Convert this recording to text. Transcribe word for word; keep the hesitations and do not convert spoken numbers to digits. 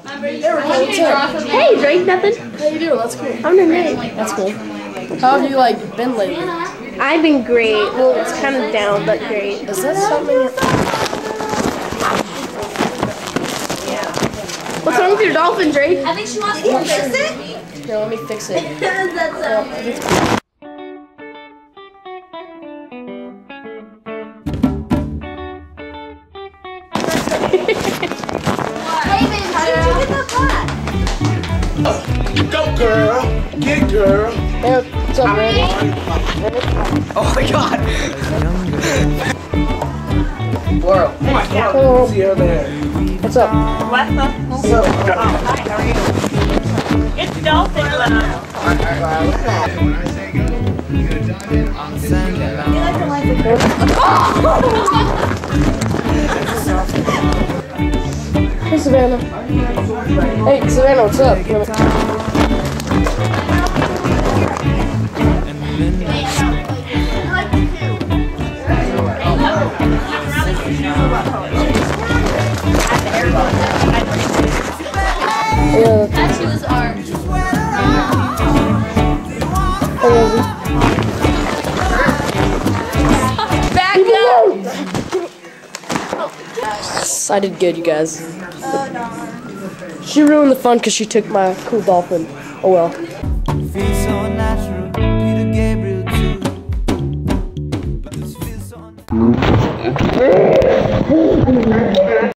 Hey, Drake, nothing? How you doing? That's cool. I'm doing great. That's cool. How have you like been lately? I've been great. Well, it's kind of down, but great. Is that something you're... What's wrong with your dolphin, Drake? I think she wants to fix it. Here, let me fix it. That's so Hey, babe, how did you get that pot? Go, girl. Get it, girl. Hey, what's up, Randy? Oh my god! Laurel. Oh my god. Hello. See you over there. What's up? What? So, Oh, hi, how are you? It's Dolphin. when I say go, you're gonna dive in on the You like to like Hey, Savannah. Hey, Savannah, what's up? You wanna... Yeah. That shoes are. Hey, Rosie. Back Yes, I did good, you guys. She ruined the fun because she took my cool dolphin. Oh well. Feels so natural, Peter Gabriel too. But this feels so